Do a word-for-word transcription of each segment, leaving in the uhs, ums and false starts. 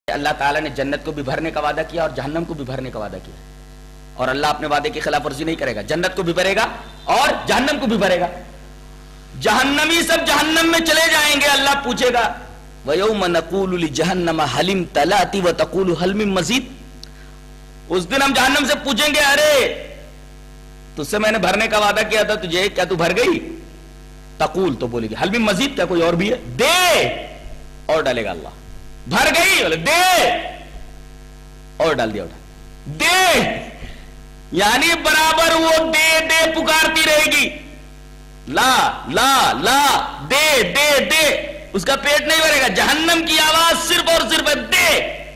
اللہ تعالیٰ نے جنت کو بھی بھرنے کا وعدہ کیا اور جہنم کو بھی بھرنے کا وعدہ کیا، اور اللہ اپنے وعدے کی خلاف ورزی نہیں کرے گا، جنت کو بھی بھرے گا اور جہنم کو بھی بھرے گا۔ جہنمی سب جہنم میں چلے جائیں گے، اللہ پوچھے گا وَيَوْمَ نَقُولُ لِجَهَنَّمَ هَلِ امْتَلَأْتِ وَتَقُولُ هَلْ مِن مَّزِيدٍ۔ اس دن ہم جہنم سے پوچھیں گے ارے تجھ سے میں نے بھرنے کا وعدہ کیا تھا، تجھے کیا تو بھر گئی؟ تقول تو بولے گی هَلْ مِن مَّزِيدٍ، کیا کوئی اور بھی ہے؟ دے، اور ڈالے گا اللہ۔ بھر گئی بولے دے، اور ڈال دیا اٹھا دے، یعنی برابر وہ دے دے پکارتی رہے گی، لا لا لا دے دے دے، اس کا پیٹ نہیں بھرے گا۔ جہنم کی آواز صرف اور صرف دے۔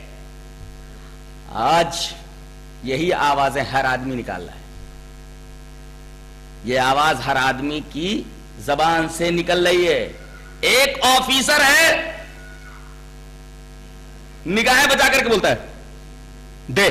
آج یہی آوازیں ہر آدمی نکال رہا ہے، یہ آواز ہر آدمی کی زبان سے نکل رہی ہے۔ ایک آفیسر ہے نگاہیں بچا کر کے بولتا ہے دے،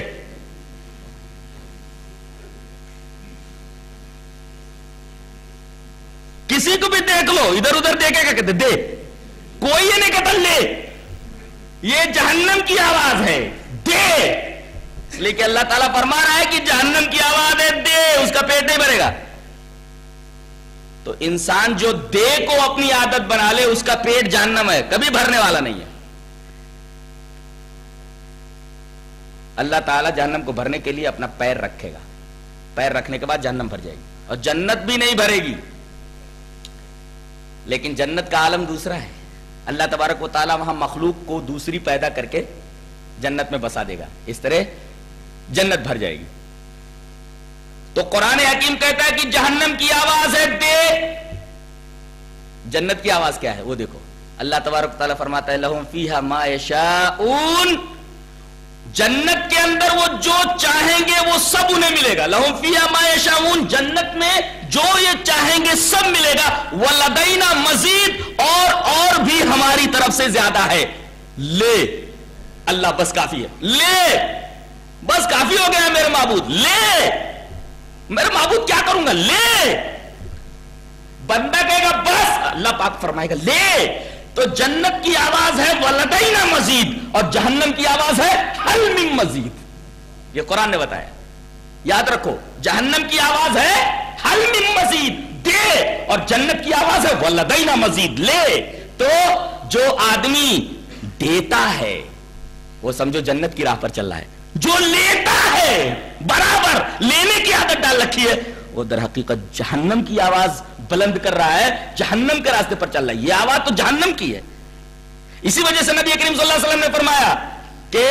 کسی کو بھی دیکھ لو ادھر ادھر دیکھے گا کہتے دے، کوئی یہ نہیں کہتا لے، یہ جہنم کی آواز ہے دے، اس لیے کہ اللہ تعالیٰ فرما رہا ہے کہ جہنم کی آواز ہے دے، اس کا پیٹ نہیں بھرے گا۔ تو انسان جو دے کو اپنی عادت بنا لے اس کا پیٹ جہنم ہے، کبھی بھرنے والا نہیں ہے۔ اللہ تعالیٰ جہنم کو بھرنے کے لیے اپنا پیر رکھے گا، پیر رکھنے کے بعد جہنم بھر جائے گی، اور جنت بھی نہیں بھرے گی۔ لیکن جنت کا عالم دوسرا ہے، اللہ تبارک و تعالیٰ وہاں مخلوق کو دوسری پیدا کر کے جنت میں بسا دے گا، اس طرح جنت بھر جائے گی۔ تو قرآن حکیم کہتا ہے کہ جہنم کی آواز ہے دے، جنت کی آواز کیا ہے وہ دیکھو۔ اللہ تبارک و تعالیٰ فرماتا ہے لہم فیہا ما یشاؤون، جنت کے اندر وہ جو چاہیں گے وہ سب انہیں ملے گا۔ لہم فیہا ما یشاؤون، جنت میں جو یہ چاہیں گے سب ملے گا۔ وَلَدَيْنَا مزید، اور اور بھی ہماری طرف سے زیادہ ہے۔ لے اللہ بس کافی ہے، لے بس کافی ہو گیا ہے میرے معبود، لے میرے معبود کیا کروں گا، لے۔ بندہ کہے گا بس، اللہ پاک فرمائے گا لے۔ تو جنت کی آواز ہے وَلَدَيْنَا مزید، اور جہنم کی آواز ہے ہل من مزید۔ یہ قرآن نے بتایا، یاد رکھو، جہنم کی آواز ہے ہل من مزید دے، اور جنت کی آواز ہے وَلَدَيْنَا مزید لے۔ تو جو آدمی دیتا ہے وہ سمجھو جنت کی راہ پر چل رہا ہے، جو لیتا ہے برابر لینے کی عادت ڈال رکھی ہے وہ در حقیقت جہنم کی آواز بلند کر رہا ہے، جہنم کے راستے پر چل رہا ہے۔ یہ آواز تو جہنم کی ہے۔ اسی وجہ سے نبی کریم صلی اللہ علیہ وسلم نے فرمایا کہ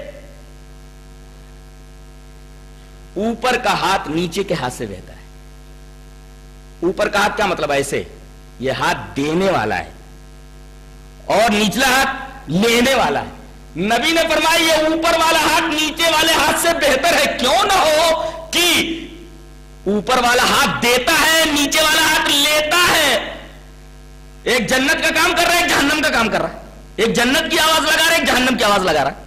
اوپر کا ہاتھ نیچے کے ہاتھ سے بہتا ہے۔ اوپر کا ہاتھ کیا مطلب ہے؟ ایسے یہ ہاتھ دینے والا ہے اور نچلا ہاتھ لینے والا ہے۔ نبی نے فرمایا یہ اوپر والا ہاتھ نیچے والے ہاتھ سے بہتر ہے، کیوں نہ ہو کہ اوپر والا ہاتھ دیتا ہے، نیچے والا ہاتھ لیتا ہے۔ ایک جنت کا کام کر رہا ہے، ایک جہنم کا کام کر رہا ہے، ایک جنت کی آواز لگا رہا ہے، ایک جہنم کی آواز لگا رہا ہے۔